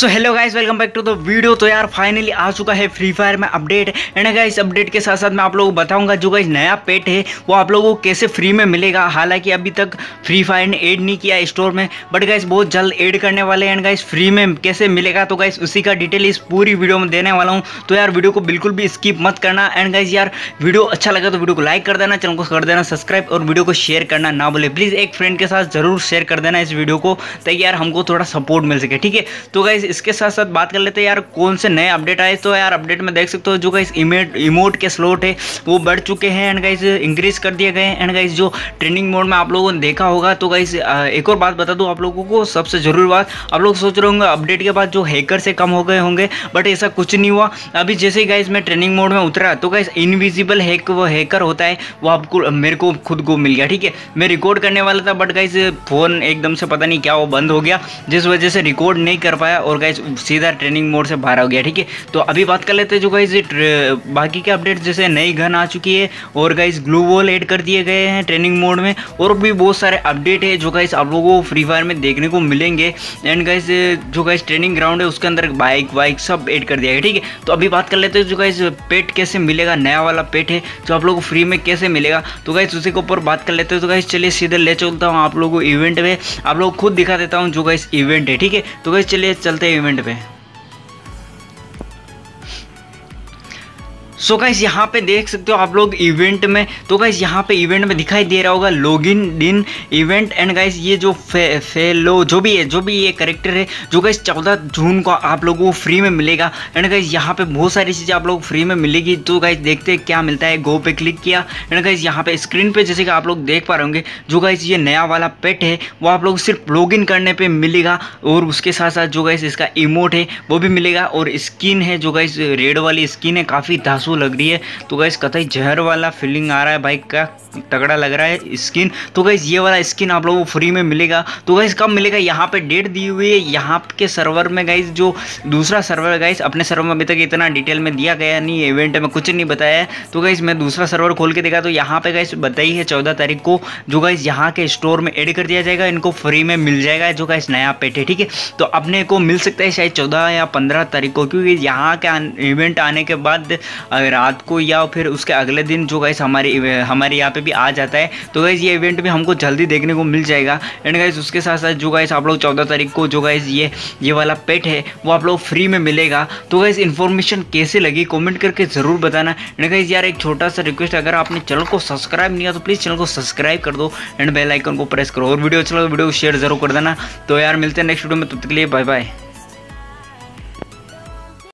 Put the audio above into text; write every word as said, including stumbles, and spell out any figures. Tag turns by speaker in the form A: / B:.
A: So hello guys, welcome back to the video. तो यार finally आ चुका है फ्री फायर में अपडेट। एंड गाइस अपडेट के साथ साथ मैं आप लोगों को बताऊंगा जो गाइस नया पेट है वो आप लोगों को कैसे फ्री में मिलेगा। हालांकि अभी तक फ्री फायर ने ऐड नहीं किया स्टोर में, बट गाइस बहुत जल्द ऐड करने वाले हैं। एंड गाइस फ्री में कैसे मिलेगा तो गाइस उसी का डिटेल इस पूरी वीडियो में देने वाला हूँ। तो यार वीडियो को बिल्कुल भी स्किप मत करना। एंड गाइस यार वीडियो अच्छा लगा तो वीडियो को लाइक कर देना, चैनल को कर देना सब्सक्राइब और वीडियो को शेयर करना ना भूले। प्लीज़ एक फ्रेंड के साथ जरूर शेयर कर देना इस वीडियो को, ताकि यार हमको थोड़ा सपोर्ट मिल सके। ठीक है, तो गाइस इसके साथ साथ बात कर लेते हैं यार कौन से नए अपडेट आए। तो यार अपडेट में देख सकते हो जो गाइस इमेट इमोट के स्लॉट है वो बढ़ चुके हैं एंड गाइस इंक्रीज कर दिए गए हैं। एंड गाइस जो ट्रेनिंग मोड में आप लोगों ने देखा होगा, तो गाइस एक और बात बता दूं आप लोगों को, सबसे जरूरी बात, आप लोग सोच रहे होंगे अपडेट के बाद जो हैकर से कम हो गए होंगे, बट ऐसा कुछ नहीं हुआ। अभी जैसे ही गाइस मैं ट्रेनिंग मोड में उतरा तो गाइस इनविजिबल हैक वो हैकर होता है वो आपको मेरे को खुद को मिल गया। ठीक है, मैं रिकॉर्ड करने वाला था बट गाइस फोन एकदम से पता नहीं क्या वो बंद हो गया, जिस वजह से रिकॉर्ड नहीं कर पाया और गाइस सीधा ट्रेनिंग मोड से बाहर हो गया। ठीक है, तो अभी बात कर लेते हैं जो गाइस बाकी के अपडेट, जैसे नई गन आ चुकी है और गाइस ग्लू वॉल ऐड कर दिए गए हैं ट्रेनिंग मोड में, और भी बहुत सारे अपडेट है जो गाइस आप लोगों को फ्री फायर में देखने को मिलेंगे। एंड गाइस जो गाइस ट्रेनिंग ग्राउंड है उसके अंदर बाइक वाइक सब ऐड कर दिया गया। ठीक है, तो अभी बात कर लेते हैं जो गाइस पेट कैसे मिलेगा, नया वाला पेट है जो आप लोगों को फ्री में कैसे मिलेगा। तो गाइस उसी के ऊपर बात कर लेते हैं। तो गाइस चलिए सीधे ले चलता हूँ आप लोगों को इवेंट में, आप लोग खुद दिखा देता हूँ जो गाइस इवेंट है। ठीक है, तो गाइस चलिए चलते हैं इवेंट पे। सो गाइस यहाँ पे देख सकते हो आप लोग इवेंट में, तो गाइस यहाँ पे इवेंट में दिखाई दे रहा होगा login in event. And guys ये जो फे, फेलो जो भी है जो भी ये कैरेक्टर है जो गाइस चौदह जून को आप लोगों को फ्री में मिलेगा। एंड गाइस यहाँ पे बहुत सारी चीज़ें आप लोग फ्री में मिलेगी। तो गाइस देखते हैं क्या मिलता है। गो पे क्लिक किया एंड गाइस यहाँ पे स्क्रीन पे जैसे कि आप लोग देख पा रहे होंगे जो गाइस ये नया वाला पेट है वो आप लोग सिर्फ लॉग इन करने पर मिलेगा, और उसके साथ साथ जो गाइस इसका इमोट है वो भी मिलेगा, और स्किन है जो गाइस रेड वाली स्किन है काफ़ी धांसू लग रही है। तो गाइस कतई जहर वाला फीलिंग आ रहा है, बाइक का तगड़ा लग रहा है स्किन। तो गाइस ये वाला स्किन आप लोगों को फ्री में मिलेगा। तो गाइस कब मिलेगा, यहाँ पे डेट दी हुई है यहाँ के सर्वर में। गाइस जो दूसरा सर्वर है गाइस, अपने सर्वर में अभी तक इतना डिटेल में दिया गया नहीं, इवेंट में कुछ नहीं बताया है। तो गाइस मैं दूसरा सर्वर खोल के देखा तो यहाँ पे गाइस बताई है चौदह तारीख को जो गाइस यहाँ के स्टोर में ऐड कर दिया जाएगा, इनको फ्री में मिल जाएगा जो गाइस नया पेट है। ठीक है, तो अपने को मिल सकता है शायद चौदह या पंद्रह तारीख को, क्योंकि यहाँ का इवेंट आने के बाद रात को या फिर उसके अगले दिन जो गाइस हमारे हमारे यहाँ पे भी आ जाता है। तो गाइस ये इवेंट भी हमको जल्दी देखने को मिल जाएगा। एंड गाइस उसके साथ साथ जो गाइस आप लोग चौदह तारीख को जो गाइस ये ये वाला पेट है वो आप लोग फ्री में मिलेगा। तो गाइस इन्फॉर्मेशन कैसे लगी कमेंट करके ज़रूर बताना। एंड गाइस यार एक छोटा सा रिक्वेस्ट, अगर आपने चैनल को सब्सक्राइब नहीं किया तो प्लीज़ चैनल को सब्सक्राइब कर दो एंड बेल आइकन को प्रेस करो, और वीडियो अच्छा लगे वीडियो को शेयर जरूर कर देना। तो यार मिलते हैं नेक्स्ट वीडियो में, तब तक के लिए बाय बाय।